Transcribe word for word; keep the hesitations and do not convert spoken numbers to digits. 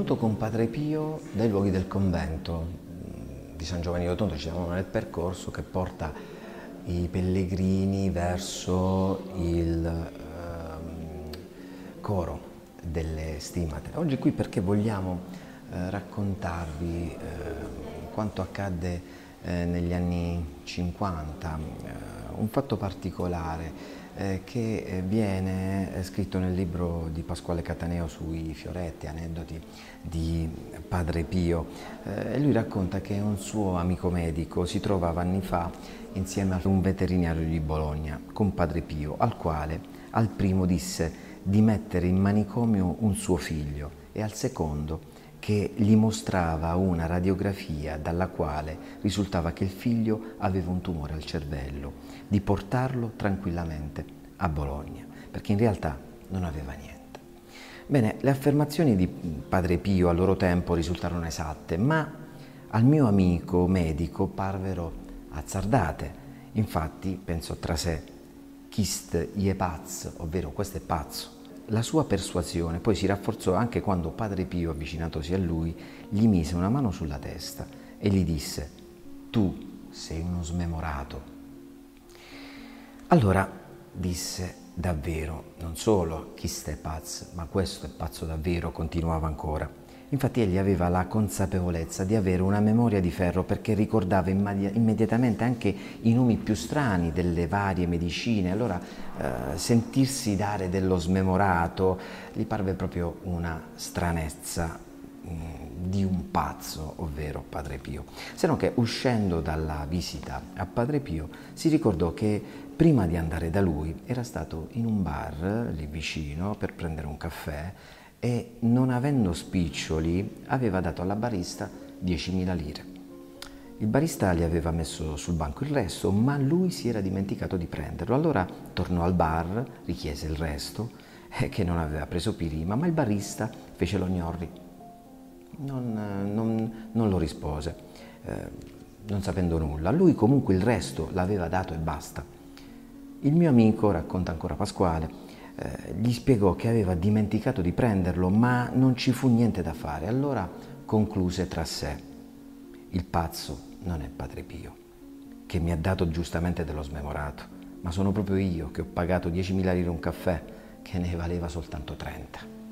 venuto con Padre Pio dai luoghi del convento di San Giovanni Rotondo. Ci siamo nel percorso che porta i pellegrini verso il ehm, coro delle Stimate. Oggi qui perché vogliamo eh, raccontarvi eh, quanto accadde eh, negli anni cinquanta, eh, un fatto particolare eh, che viene scritto nel libro di Pasquale Cataneo sui fioretti, aneddoti di Padre Pio. Eh, lui racconta che un suo amico medico si trovava anni fa insieme a un veterinario di Bologna con Padre Pio, al quale al primo disse di mettere in manicomio un suo figlio e al secondo che gli mostrava una radiografia dalla quale risultava che il figlio aveva un tumore al cervello, di portarlo tranquillamente a Bologna, perché in realtà non aveva niente. Bene, le affermazioni di Padre Pio al loro tempo risultarono esatte, ma al mio amico medico parvero azzardate. Infatti pensò tra sé: chist ie paz, ovvero questo è pazzo. La sua persuasione poi si rafforzò anche quando Padre Pio, avvicinatosi a lui, gli mise una mano sulla testa e gli disse: tu sei uno smemorato. Allora disse: davvero, non solo chist è paz, ma questo è pazzo davvero, continuava ancora. Infatti egli aveva la consapevolezza di avere una memoria di ferro, perché ricordava immediatamente anche i nomi più strani delle varie medicine. Allora eh, sentirsi dare dello smemorato gli parve proprio una stranezza mh, di un pazzo, ovvero Padre Pio. Se non che, uscendo dalla visita a Padre Pio, si ricordò che prima di andare da lui era stato in un bar lì vicino per prendere un caffè e, non avendo spiccioli, aveva dato alla barista diecimila lire. Il barista gli aveva messo sul banco il resto, ma lui si era dimenticato di prenderlo. Allora tornò al bar, richiese il resto, eh, che non aveva preso prima, ma il barista fece lo gnorri. Non, non, non lo rispose, eh, non sapendo nulla. Lui comunque il resto l'aveva dato e basta. Il mio amico, racconta ancora Pasquale, Eh, gli spiegò che aveva dimenticato di prenderlo, ma non ci fu niente da fare. Allora concluse tra sé: il pazzo non è Padre Pio, che mi ha dato giustamente dello smemorato, ma sono proprio io che ho pagato diecimila lire un caffè che ne valeva soltanto trenta.